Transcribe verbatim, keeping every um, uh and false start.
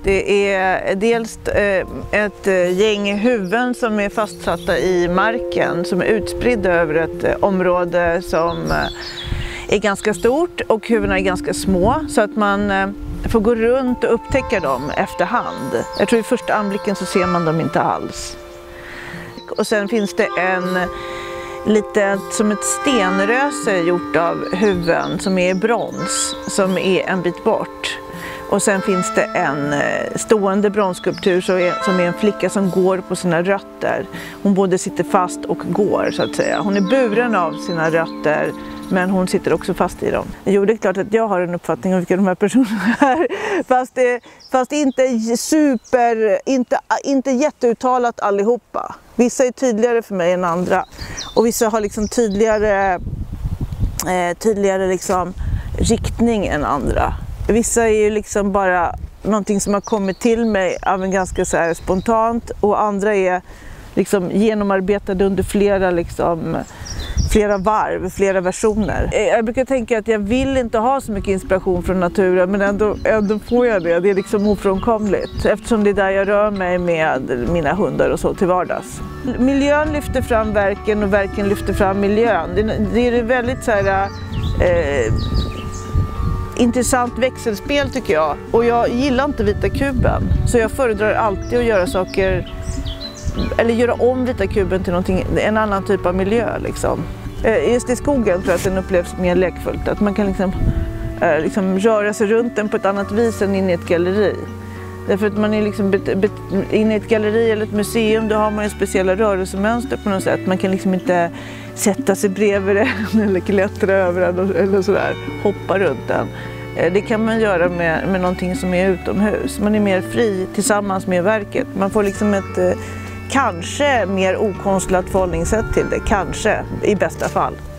Det är dels ett gäng huvuden som är fastsatta i marken, som är utspridda över ett område som är ganska stort, och huvudena är ganska små, så att man får gå runt och upptäcka dem efterhand. Jag tror i första anblicken så ser man dem inte alls. Och sen finns det en lite som ett stenröse gjort av huvuden som är brons, som är en bit bort. Och sen finns det en stående bronsskulptur som är en flicka som går på sina rötter. Hon både sitter fast och går, så att säga. Hon är buren av sina rötter, men hon sitter också fast i dem. Jo, det är klart att jag har en uppfattning om vilka de här personerna är. Fast, det, fast inte super, inte, inte jätteuttalat allihopa. Vissa är tydligare för mig än andra. Och vissa har liksom tydligare, eh, tydligare liksom riktning än andra. Vissa är ju liksom bara någonting som har kommit till mig av en ganska så här spontant, och andra är liksom genomarbetade under flera, liksom, flera varv, flera versioner. Jag brukar tänka att jag vill inte ha så mycket inspiration från naturen, men ändå, ändå får jag det. Det är liksom ofrånkomligt, eftersom det är där jag rör mig med mina hundar och så till vardags. Miljön lyfter fram verken och verken lyfter fram miljön. Det, det är väldigt så här... Eh, intressant växelspel, tycker jag. Och jag gillar inte vita kuben. Så jag föredrar alltid att göra saker, eller göra om vita kuben till någonting, en annan typ av miljö. Liksom. Just i skogen tror jag att den upplevs mer lekfullt. Att man kan liksom, eh, liksom röra sig runt den på ett annat vis än in i ett galleri. Därför att man är liksom inne i ett galleri eller ett museum, då har man ju speciella rörelsemönster på något sätt. Man kan liksom inte sätta sig bredvid den eller klättra över den eller sådär, hoppa runt den. Det kan man göra med, med någonting som är utomhus. Man är mer fri tillsammans med verket. Man får liksom ett kanske mer okonstlat förhållningssätt till det, kanske i bästa fall.